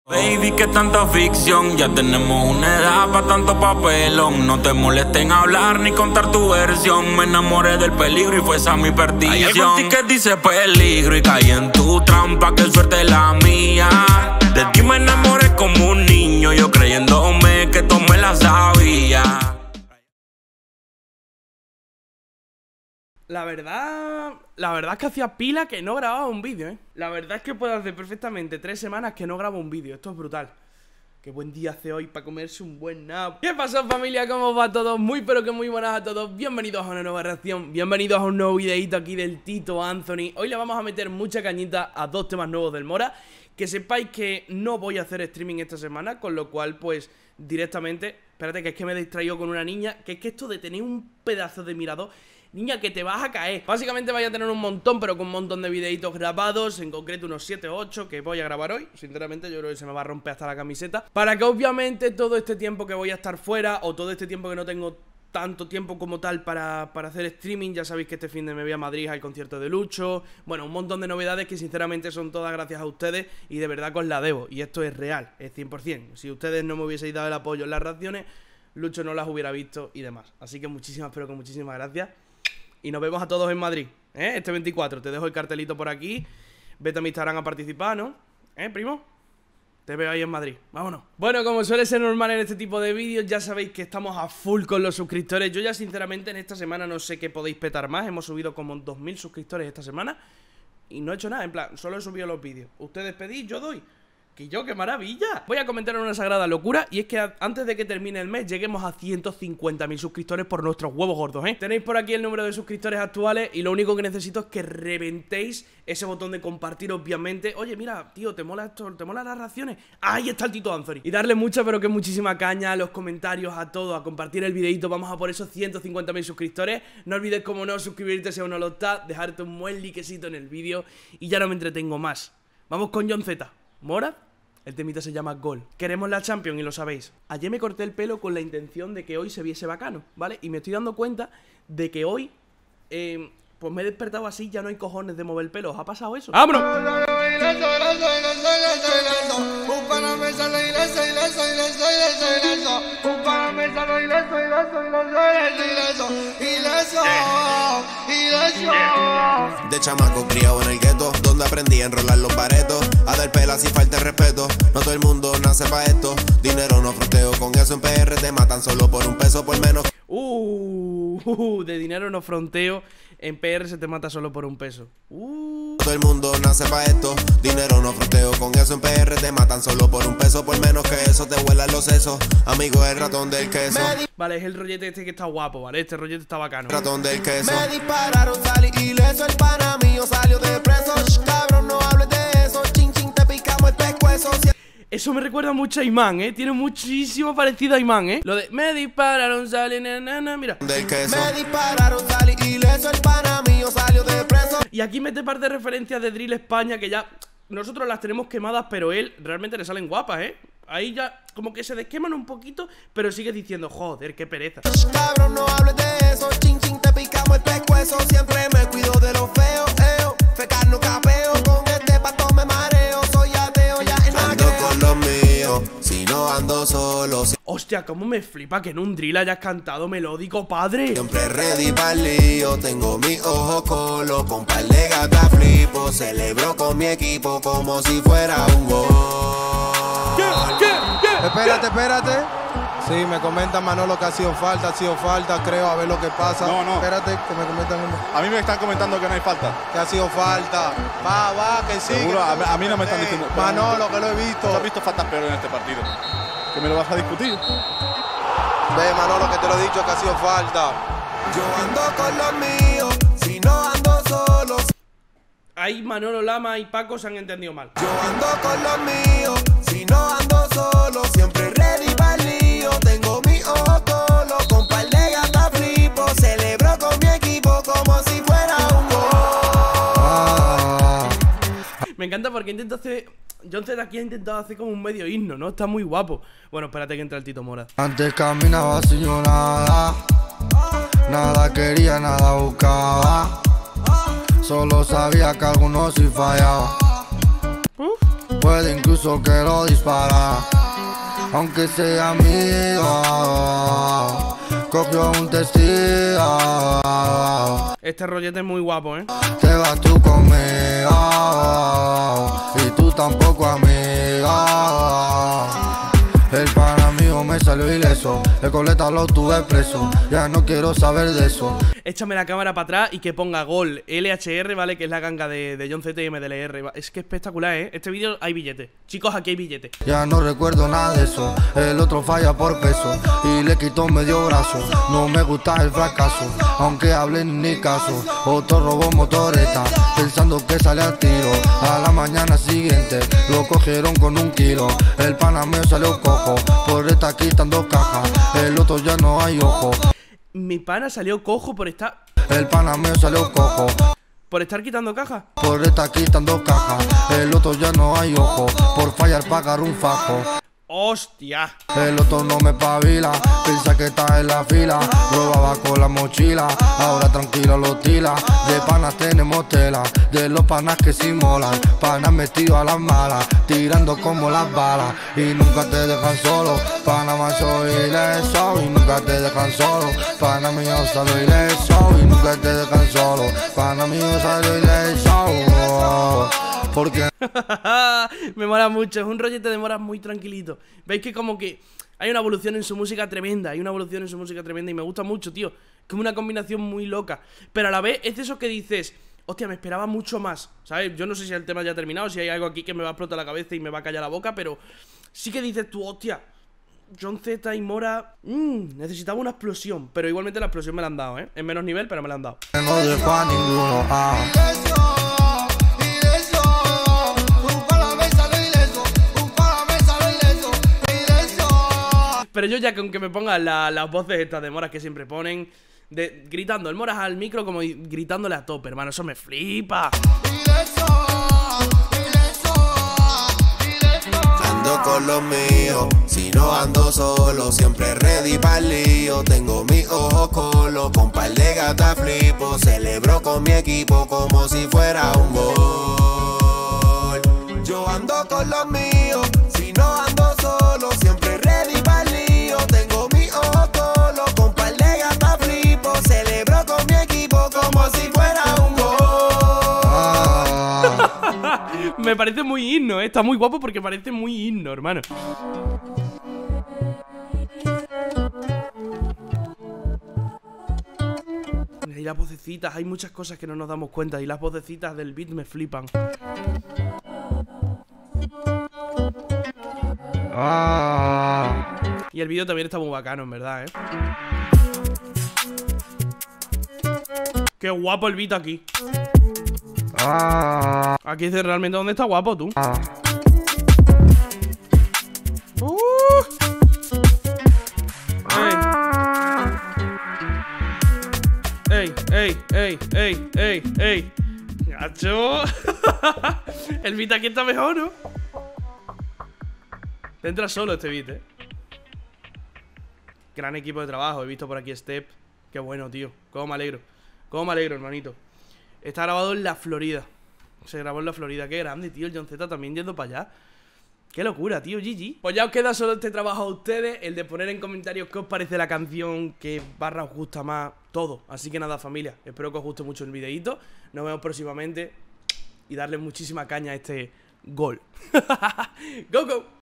Baby, que tanta ficción, ya tenemos una edad pa' tanto papelón. No te molestes en hablar ni contar tu versión. Me enamoré del peligro y fue esa mi perdición. Hay algo en ti que dice peligro y caí en tu trampa, que suerte la mía. De ti me enamoré como un niño, yo creyéndome que tú me la sabías. La verdad es que hacía pila que no grababa un vídeo, ¿eh? La verdad es que puedo hacer perfectamente 3 semanas que no grabo un vídeo. Esto es brutal. Qué buen día hace hoy para comerse un buen nap. ¿Qué pasó, familia? ¿Cómo va todo? Muy pero que muy buenas a todos. Bienvenidos a una nueva reacción. Bienvenidos a un nuevo videito aquí del Tito Anthony. Hoy le vamos a meter mucha cañita a 2 temas nuevos del Mora. Que sepáis que no voy a hacer streaming esta semana, con lo cual pues directamente... Espérate, que es que me he distraído con una niña. Que es que esto de tener un pedazo de mirador... Niña, que te vas a caer. Básicamente vais a tener un montón, pero con un montón de videitos grabados. En concreto unos 7 o 8 que voy a grabar hoy. Sinceramente yo creo que se me va a romper hasta la camiseta. Para que obviamente todo este tiempo que voy a estar fuera, o todo este tiempo que no tengo tanto tiempo como tal para hacer streaming, ya sabéis que este fin de me voy a Madrid al concierto de Lucho. Bueno, un montón de novedades que sinceramente son todas gracias a ustedes. Y de verdad que os la debo. Y esto es real, es 100%. Si ustedes no me hubieseis dado el apoyo en las reacciones, Lucho no las hubiera visto y demás. Así que muchísimas, pero que muchísimas gracias. Y nos vemos a todos en Madrid, ¿eh? Este 24, te dejo el cartelito por aquí. Vete a mi Instagram a participar, ¿no? Primo? Te veo ahí en Madrid, vámonos. Bueno, como suele ser normal en este tipo de vídeos, ya sabéis que estamos a full con los suscriptores. Yo ya sinceramente en esta semana no sé qué podéis petar más. Hemos subido como 2000 suscriptores esta semana y no he hecho nada, en plan, solo he subido los vídeos. Ustedes pedís, yo doy. ¡Qué maravilla! Voy a comentar una sagrada locura, y es que antes de que termine el mes lleguemos a 150.000 suscriptores por nuestros huevos gordos, ¿eh? Tenéis por aquí el número de suscriptores actuales y lo único que necesito es que reventéis ese botón de compartir, obviamente. Oye, mira, tío, ¿te mola esto? ¿Te mola las reacciones? Ahí está el Tito Anthony. Y darle mucha, pero que muchísima caña a los comentarios, a todo, a compartir el videito. Vamos a por esos 150.000 suscriptores. No olvides, como no, suscribirte si aún no lo está, dejarte un buen likecito en el vídeo. Y ya no me entretengo más. Vamos con John Z. ¿Mora? El temita se llama Gol. Queremos la Champions y lo sabéis. Ayer me corté el pelo con la intención de que hoy se viese bacano, ¿vale? Y me estoy dando cuenta de que hoy, pues me he despertado así, ya no hay cojones de mover el pelo. ¿Os ha pasado eso? ¡Vámonos! De chamaco criado en el gueto, donde aprendí a enrolar los baretos, a dar pela si falta el respeto. No todo el mundo nace pa' esto. Dinero no fronteo, con eso en PR te matan solo por un peso por menos. De dinero no fronteo, en PR se te mata solo por un peso. Todo el mundo nace pa' esto. Dinero no fronteo, con eso en PR te matan solo por un peso por menos que eso te vuelan los sesos. Amigo, el ratón del queso. Vale, es el rollete este que está guapo, ¿vale? Este rollete está bacano. Ratón del queso. Me dispararon, salí ileso, el pana mío salió de preso. Cabrón, no hables de eso, chin chin, te picamos el pescuezo. Eso me recuerda mucho a Imán, ¿eh? Tiene muchísimo parecido a Imán, ¿eh? Lo de me dispararon, salí, mira. Del queso. Me dispararon, salí ileso, el pana mío salió de preso. Y aquí mete par de referencias de Drill España que ya nosotros las tenemos quemadas, pero él realmente le salen guapas, ¿eh? Ahí ya como que se desqueman un poquito, pero sigue diciendo, joder, qué pereza. Cabrón, no hables de eso, chin chin, te picamos el pescuezo. Siempre me cuido de los feos, fecar no capeo. Con este pato me mareo, soy ateo, ya en la Ando con los míos, si no ando solo. Hostia, cómo me flipa que en un drill hayas cantado melódico, padre. Siempre ready pa'l lío, tengo mis ojos colo, con par de gatas flipo, celebro con mi equipo como si fuera un gol. Espérate. Sí, me comenta Manolo que ha sido falta, creo, a ver lo que pasa. No. Espérate, que me comentan uno. A mí me están comentando que no hay falta. Que ha sido falta. Va, que sí. Seguro, que a mí no me están diciendo. Manolo, que lo he visto. ¿Tú has visto faltas peores en este partido? ¿Que me lo vas a discutir? Ve, Manolo, que te lo he dicho que ha sido falta. Yo ando con los míos, si no ando solo. Ahí Manolo Lama y Paco se han entendido mal. Yo ando con los míos, si no ando solo. Siempre ready pa'l lío, tengo mi ojo colo. Con par de gatas flipo, celebro con mi equipo como si fuera un gol. Me encanta porque intento hacer... John Z aquí ha intentado hacer como un medio himno, ¿no? Está muy guapo. Bueno, espérate que entra el Tito Mora. Antes caminaba sin yo nada, nada quería, nada buscaba. Solo sabía que algunos sí fallaba. puede incluso que lo dispara. Aunque sea amigo, cogió un testigo. Este rollete es muy guapo, ¿eh? Te vas tú conmigo y tú tampoco amigo. El pana mío me salió ileso, el coleta lo tuve preso, ya no quiero saber de eso. Échame la cámara para atrás y que ponga gol LHR, ¿vale? Que es la ganga de John Z y MDLR. Es que espectacular, ¿eh? Este vídeo hay billete. Chicos, aquí hay billete. Ya no recuerdo nada de eso, el otro falla por peso y le quitó medio brazo. No me gusta el fracaso, aunque hablen ni caso. Otro robó motoreta, pensando que sale al tiro. A la mañana siguiente lo cogieron con 1 kilo. El pana mío salió cojo, por estar quitando cajas. El otro ya no hay ojo. Mi pana salió cojo por estar... El pana mío salió cojo, ¿Por estar quitando cajas? por estar quitando cajas. El otro ya no hay ojo, por fallar pagar un fajo. ¡Hostia! El otro no me pavila, piensa que está en la fila. Robaba con la mochila, ahora tranquilo lo tila. De panas tenemos tela, de los panas que sí molan. Panas metidos a las malas, tirando como las balas. Y nunca te dejan solo, pana manso ileso. Y nunca te dejan solo, pana mío salió ileso. Y nunca te dejan solo, pana mío salió ileso. Porque Me mola mucho, es un rollete de moras muy tranquilito. Veis que como que hay una evolución en su música tremenda. Hay una evolución en su música tremenda y me gusta mucho, tío. Es como una combinación muy loca. Pero a la vez es de eso que dices, hostia, me esperaba mucho más, ¿sabes? Yo no sé si el tema ya ha terminado, si hay algo aquí que me va a explotar la cabeza y me va a callar la boca, pero sí que dices tú, hostia, John Z y Mora, necesitaba una explosión. Pero igualmente la explosión me la han dado, ¿eh? En menos nivel, pero me la han dado. no dejo a ninguno. Pero yo ya con que me pongan las voces estas de Moras que siempre ponen, gritando, el Moras al micro como gritándole a tope, hermano, eso me flipa. Ando con los míos, si no ando solo, siempre ready para el lío. Tengo mis ojos colos, con par de gatas flipo. Celebro con mi equipo como si fuera un gol. Yo ando con los míos, si no ando solo, siempre ready para el lío. Tengo mis ojos colos, con par de gatas flipo. Celebro con mi equipo como si fuera un gol. Me parece muy himno, está muy guapo porque parece muy himno, hermano. Y las vocecitas, hay muchas cosas que no nos damos cuenta. Y las vocecitas del beat me flipan. Y el vídeo también está muy bacano, en verdad, ¿eh? Qué guapo el beat aquí. Aquí dice realmente dónde está guapo, tú. ¡Ey! ¡Gacho! El beat aquí está mejor, ¿no? Te entra solo este beat, ¿eh? Gran equipo de trabajo. He visto por aquí Step. Qué bueno, tío. Cómo me alegro. Cómo me alegro, hermanito. Está grabado en la Florida. Se grabó en la Florida. Qué grande, tío. El John Z también yendo para allá. Qué locura, tío. GG. Pues ya os queda solo este trabajo a ustedes. El de poner en comentarios qué os parece la canción, qué barra os gusta más, todo. Así que nada, familia. Espero que os guste mucho el videíto. Nos vemos próximamente. Y darle muchísima caña a este gol. ¡Go, go!